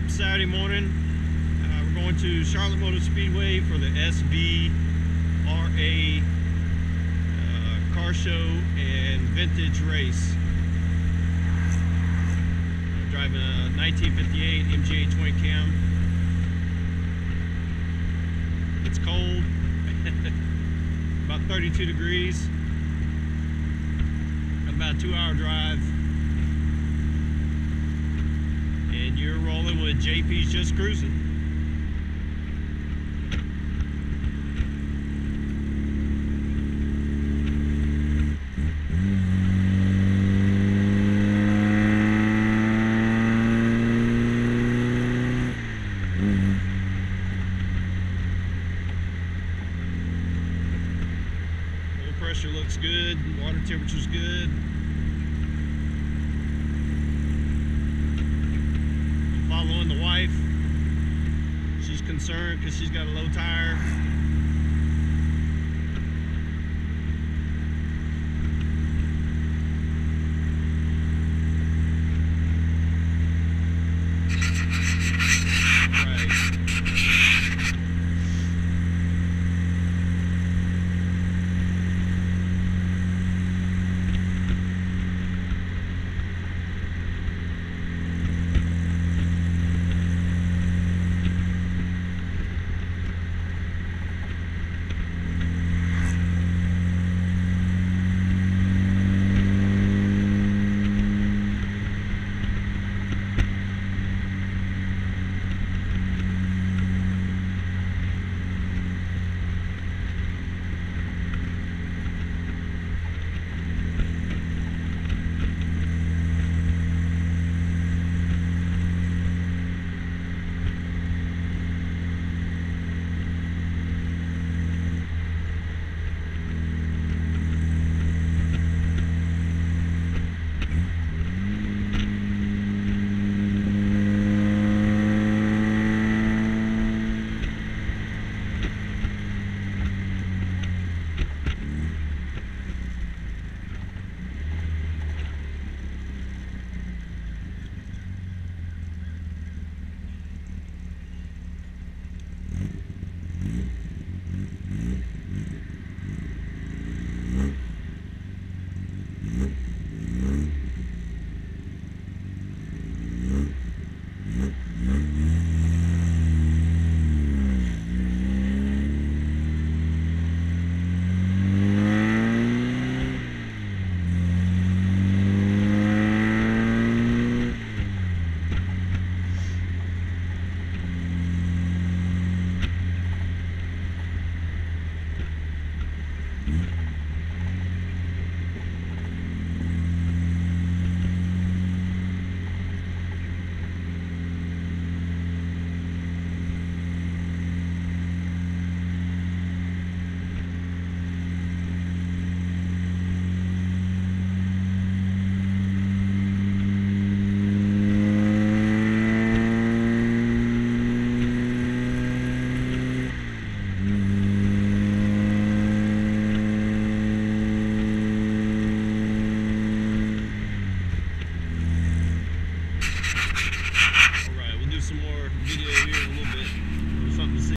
up Saturday morning. We're going to Charlotte Motor Speedway for the SBRA car show and vintage race. Driving a 1958 MGA 20 cam. It's cold, about 32 degrees. About a 2-hour drive. And you're rolling with JP's Just Cruising. Oil pressure looks good, water temperature's good. Following the wife. She's concerned because she's got a low tire.